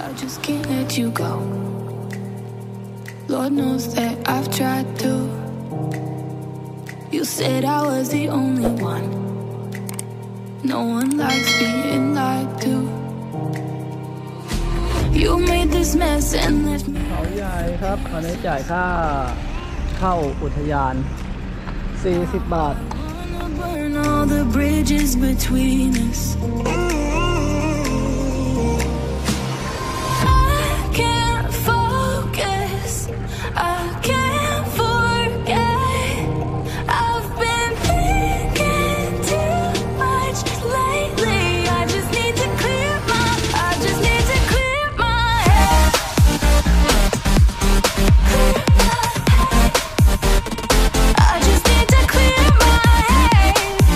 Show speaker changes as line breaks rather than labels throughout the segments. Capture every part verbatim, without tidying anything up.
I just can't let you go. Lord knows that I've tried to. You said I was the only one. No one likes being lied to. You made this mess and left me.
เขาใหญ่ครับอันนี้จ่ายค่าเข้าอุทยานสี่สิบบาท
Burn all the bridges between us. I can't focus. I can't forget. I've been thinking too much lately. I just need to clear my. I just need to clear my head. Clear my head. I just need to clear my head.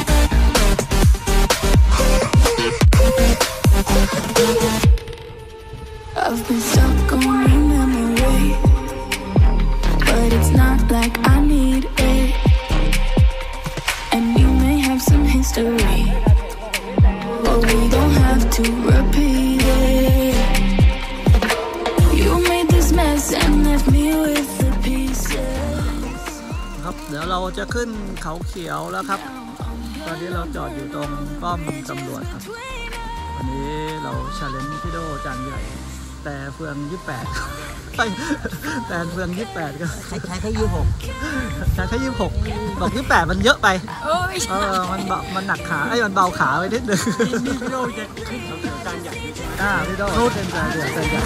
I've been stuck on your memory, but it's not like I need it. And you may have some history, but we don't have to repeat it. You made this mess and left me with the pieces.
ครับเดี๋ยวเราจะขึ้นเขาเขียวแล้วครับตอนนี้เราจอดอยู่ตรงป้อมตำรวจครับวันนี้เราชาเลนจ์พี่โดจานใหญ่แต่เฟืองยี่สิบแปดแต่เฟืองยี่สิบแปดก็ใช้ใช้แค่ยี่สิบหกใช้แค่ยี่สิบหกบอกยี่สิบแปดมันเยอะไปเออมันเบามันหนักขาไอ้มันเบาขาไปนิดนึงนี่พี่โดจะขึ้นเขาเขียวจานใหญ่อ่าพี่โดขึ้นจานใหญ่จานใหญ่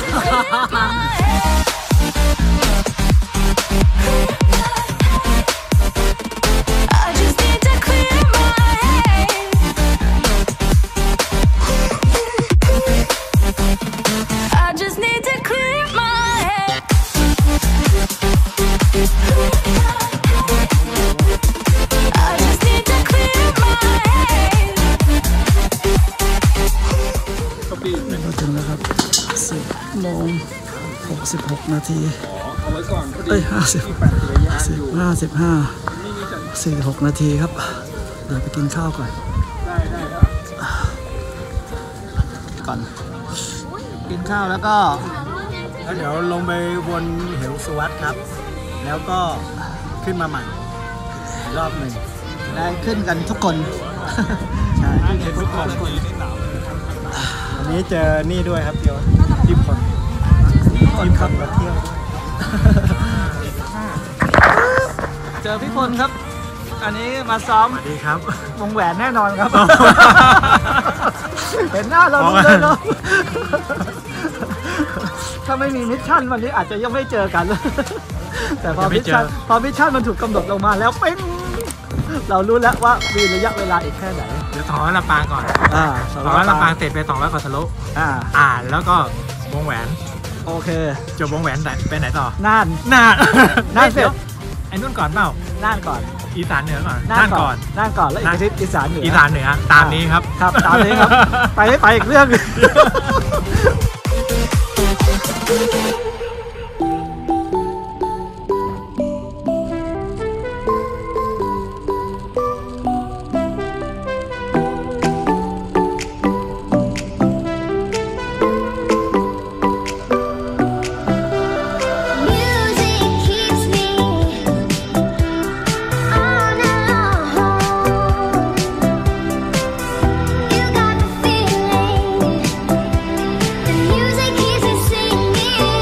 ถึงแล้วครับสิบโมงหกสิบหกนาทีเอ้ยห้าสิบห้าสิบห้าสี่หกนาทีครับเดี๋ยวไปกินข้าวก่อนก่อนกินข้าวแล้วก็แล้วเดี๋ยวลงไปบนเหวสุวัตครับแล้วก็ขึ้นมาใหม่รอบหนึ่งได้ขึ้นกันทุกคนใช่ขึ้นทุกคนวันนี้เจอนี่ด้วยครับเดียวที่คนที่ขับมาเที่ยวเจอพี่พลครับอันนี้มาซ้อมสวัสดีครับวงแหวนแน่นอนครับเห็นหน้าเราเลยเนาะถ้าไม่มีมิชชั่นวันนี้อาจจะยังไม่เจอกันแต่พอมิชชั่นพอมิชชั่นมันถูกกำหนดลงมาแล้วเป็นเรารู้แล้วว่ามีระยะเวลาอีกแค่ไหน
เดี๋ยวถอนลำปางก่อนอ่าถอนลำปางเสร็จไปสองร้อยกว่าทะลุอ่าอ่าแล้วก็วงแหวน
โอเค
จบวงแหวนไปไหนต่อ
น่าน
น่าน
น่านเสร็จ
ไอ้นู่นก่อนเปล่า
น่านก่อน
อีสานเหนือก่อน
น่านก่อนน่านก่อนแล้วอีกอาทิตย์อีสานเหนือ
อีสานเหนือตามนี้ครับ
ครับตามนี้ครับไปให้ไปอีกเรื่อง
The music keeps me singing.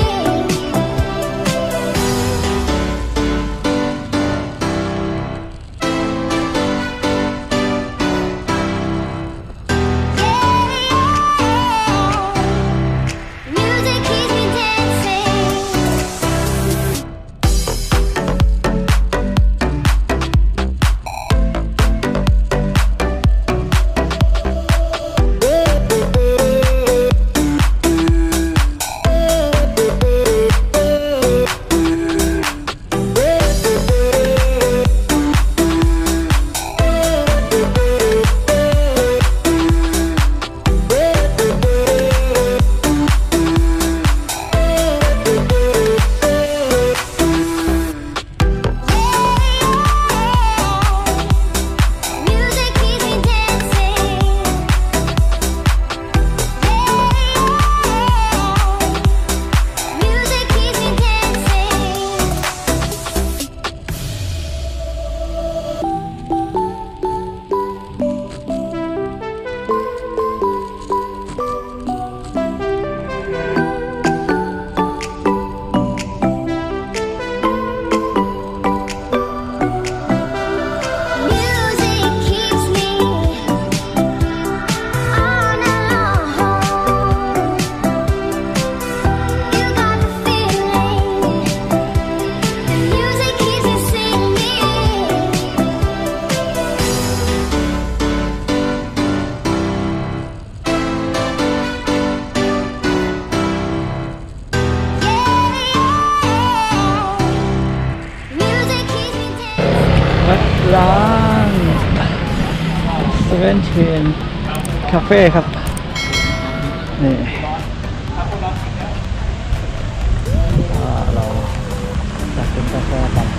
เซเว่นเชนคาเฟ่ครับนี่เราจะกินกาแฟกัน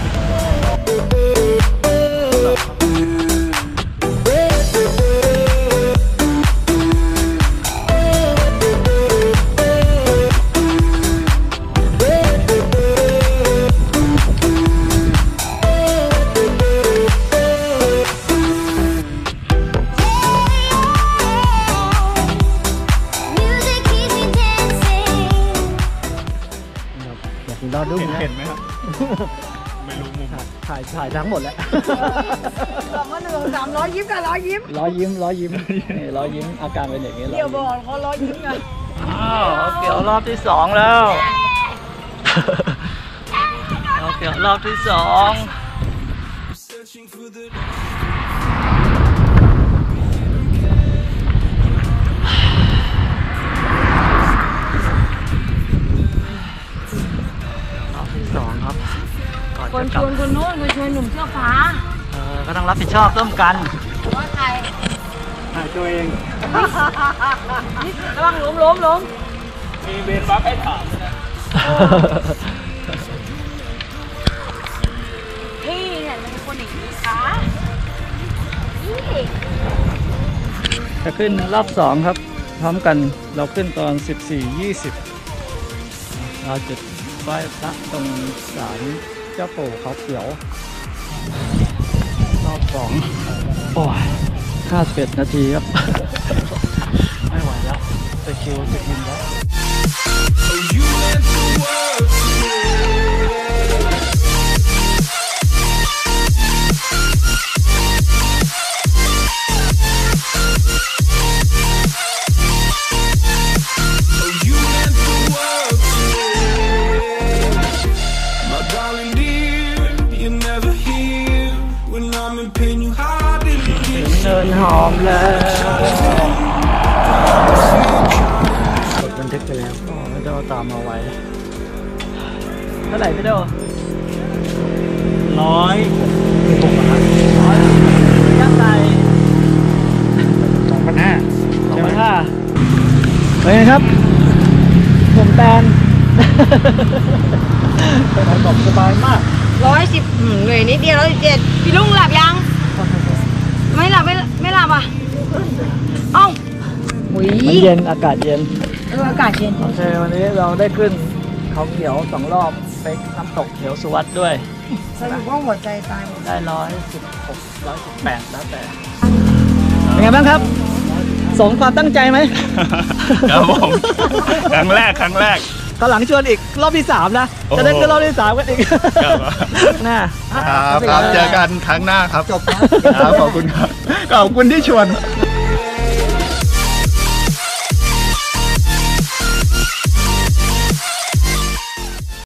รอดูเห็นไหมครับไม่รู้มุมถ่ายถ่ายทั้งหมดแล้ว
สองหนึ่งสามร้อยยิ้มกันร้อยยิ้ม
ร้อยยิ้มร้อยยิ้มนี่ร้อยยิ้มอาการเป็นอย่างนี้
เดี๋ยวบอกเขาร้อยยิ้มกัน
อ้าวเกี่ยวรอบที่สองแล้วเราเกี่ยวรอบที่สองสองครับ
คนชวนคนโน้นคนชวนหนุ่มเสื้อฟ้า
เออก็ต้องรับผิดชอบร่วมกัน
ว่าใคร
ถ่ายตัวเอง
ระวังล้มล้มล้ม
มีเวรบัฟให้ถามนะ
พี่เนี่ยมันเป็นคนอย่างนี้คะ
จะขึ้นรอบสองครับพร้อมกันเราขึ้นตอนสิบสี่ยี่สิบเราจุดไหว้พระตรงศาลเจ้าปู่เขาเขียวรอบสองโอ้ยห้าสิบเอ็ดนาทีครับไม่ไหวแล้วไปคิวจะกินแล้วเนินหอมแล้วกดบันทึกไปแล้วอ๋อไม่ได้ตามมาไว้เท่าไหร่พี่โดร้อยหกบาทร้อยย่างไก่สองพันห้าสองพันห้าเป็นไงครับผมแตนไปไหนบอกสบายมาก
ร้อยสิบเหนื่อยนิดเดียวร้อยสิบเจ็ดพี่ลุงหลับยังไม่หลับไม่ไม่หลับอ่ะเอ้า
มันเย็นอากาศเย็น
เอออากาศเย็น
โอเควันนี้เราได้ขึ้นเขาเขียวสองรอบไปน้ำตกเขียวสุวัสด์ด้วย
สรุปว่าหัวใจตายหมด
ได้ร้อยสิบหกร้อยสิบแปดแล้วแต่เป็นไงบ้างครับสมความตั้งใจไหม
ครับผมครั้งแรกครั้งแรก
ตอนหลังชวนอีกรอบที่สามนะจะได้ขึ้นรอบที่สามกันอีกนะครับ
ครับเจอกันครั้งหน้าครับจบครับขอบคุณครับขอบคุณที่ชวน